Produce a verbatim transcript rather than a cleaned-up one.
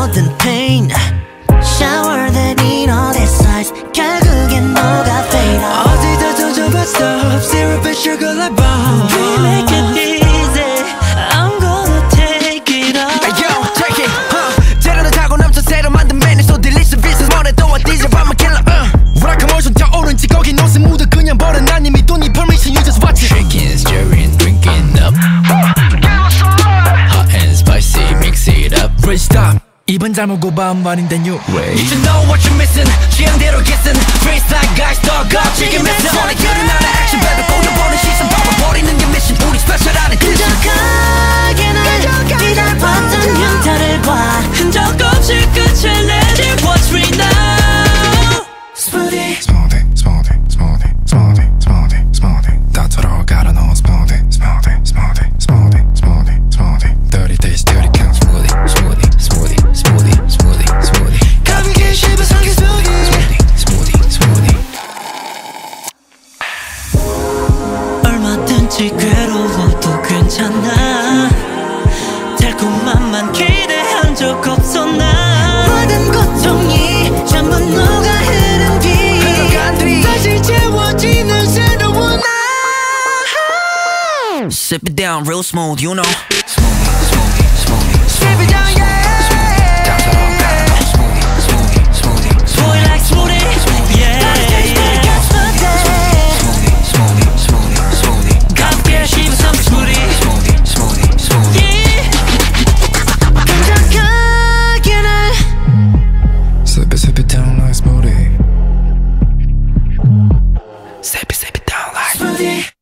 모든 pain Shower that in all this size 결국엔 너가 fade out 어디다 던져봐 stop Syrup and sugar like bomb We make it easy I'm gonna take it all Hey yo, take it, huh 재료는 타고 넘쳐 새로 만든 메뉴 So delicious business 뭐래도 와 디제이 I'm a killer, uh 우락한 모션 타오른지 거기 노새 묻어 그냥 버려 난 이미 돈 이 permission you just watch it Shaking, stirring, drinking up Hot and spicy, mix it up Wait stop 입은 잘 먹고 반반인데 you Wait You should know what you're missing 취향대로 kissing Freestyle guys talk up 지금 missing 오늘 그런 나의 action baby 꼬여보는 시선 봐버리는 게 mission 우리 special 안에 끈적하게 날 기다렸던 흉터를 봐 흔적 없이 끝을 내지 What's real now Smoothie Smoothie, smoothie, smoothie, smoothie, smoothie, smoothie 다 들어가라 너 smoothie, smoothie, smoothie, smoothie, smoothie, smoothie thirty days, thirty counts smoothie, smoothie, smoothie, smoothie, smoothie, smoothie 가볍게 씹어 삼킨 smoothie smoothie, smoothie 얼마든지 괴로워도 괜찮아 달콤함만 기대한 적 없어 난 모든 고통이 전부 녹아 흐른 뒤 다시 채워지는 새로운 나 Sip it down real smooth you know Smoothie, smoothie, smoothie Sip it down yeah 다 들어가라 너 smoothie, smoothie, smoothie Boy like smoothie yeah Smoothie, smoothie, smoothie, smoothie 가볍게 씹어 삼킨 smoothie Smoothie, smoothie, smoothie 끈적하게 날 Sip it, sip it down like smoothie Sip it, sip it down like smoothie